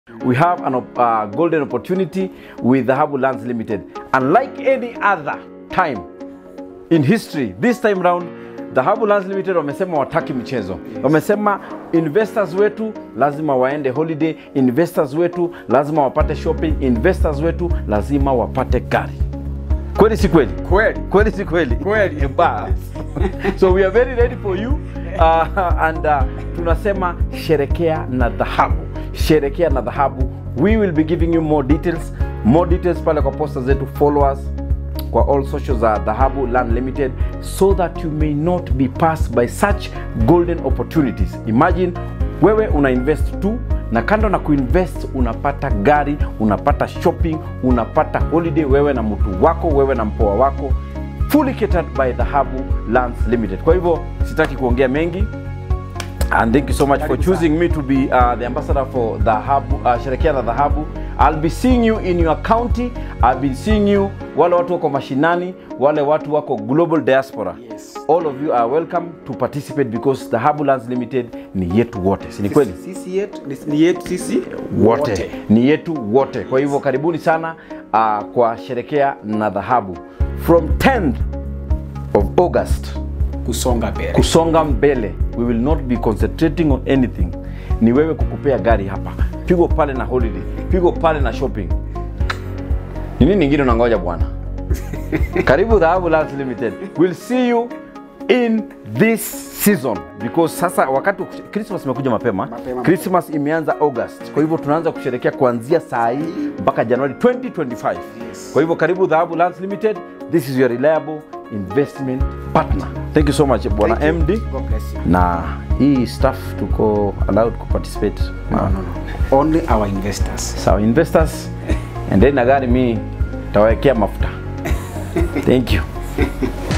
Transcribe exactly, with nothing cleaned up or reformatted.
We have an uh, golden opportunity with Dhahabu Lands Limited. Unlike any other time in history, this time round, Dhahabu Lands Limited wamesema wataki michezo. Wamesema investors wetu lazima waende holiday, investors wetu lazima wapate shopping, investors wetu lazima wapate gari. Kweli si kweli? Kweli. Kweli si kweli? Kweli. So we are very ready for you. Uh, and uh, tunasema Sherehekea na Dhahabu. Sherehekea na Dhahabu. We will be giving you more details. More details pale kwa posta zetu. Follow us kwa all socials za Dhahabu Land Limited so that you may not be passed by such golden opportunities. Imagine wewe una invest tu na kando na kuinvest unapata gari, unapata shopping, unapata holiday wewe na mtu wako, wewe na mpoa wako. Fully catered by Dhahabu Lands Limited. Kwa hivyo sitaki kuongea mengi. And thank you so much for choosing me to be uh, the ambassador for Dhahabu, uh, Sherehekea na Dhahabu. I'll be seeing you in your county. I've been seeing you wale watu wako mashinani, wale watu wako global diaspora. Yes. All of you are welcome to participate because Dhahabu Lands Limited ni yetu wote. Si ni kweli? Sisi yetu ni yetu sisi wote. wote. Ni yetu wote. Kwa hivyo karibuni sana uh, kwa Sherehekea na Dhahabu. From tenth of August kusonga mbele. Kusonga mbele. We will not be concentrating on anything. Ni wewe kukupea gari hapa. Pigo pale na holiday. Pigo pale na shopping. Ni nini nyingine unangoja bwana? Karibu Dhahabu Lands Limited. We'll see you in this season because sasa wakati Christmas imekuja mapema. mapema Christmas imeanza August. Kwa hivyo tunaanza kusherehekea kuanzia saa hii mpaka January twenty twenty-five. Yes. Kwa hivyo karibu Dhahabu Lands Limited. This is your reliable investment partner. Thank you so much bwana M D. God bless you. Na hii staff tuko allowed to participate. No, no, no. Only our investors. So investors and then na gari mimi tawekea mafuta. Thank you.